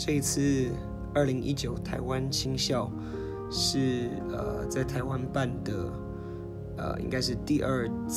这一次2019台湾青校是在台湾办的，应该是第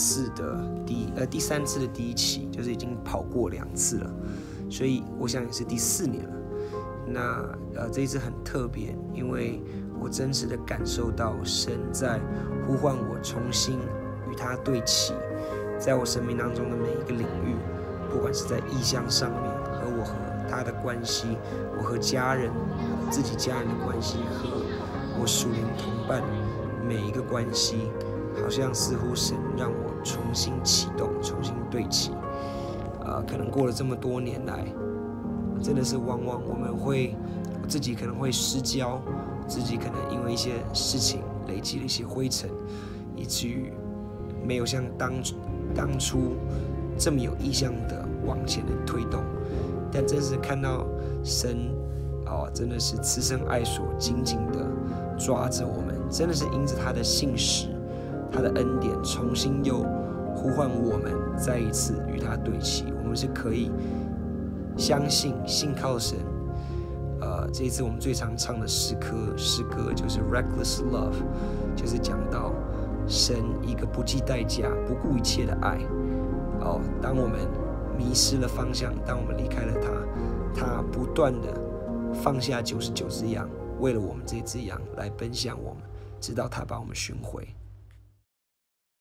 三次的第一期，就是已经跑过2次了，所以我想也是第4年了。那这一次很特别，因为我真实的感受到神在呼唤我重新与他对齐，在我生命当中的每一个领域，不管是在意向上面，和我和他的关系，我和家人、自己家人的关系，和我属灵同伴每一个关系，好像似乎神让我重新启动，重新对齐。可能过了这么多年来，真的是往往我自己可能会失焦，自己可能因为一些事情累积了一些灰尘，以至于没有像当初这么有意向的往前的推动。但真是看到神真的是慈生爱所，紧紧的抓着我们，真的是因着他的信实，他的恩典，重新又呼唤我们再一次与他对齐。我们是可以相信信靠神。这一次我们最常唱的诗歌就是 Reckless Love， 就是讲到神一个不计代价、不顾一切的爱。当我们迷失了方向，当我们离开了他不断的放下99只羊，为了我们这只羊来奔向我们，直到他把我们寻回。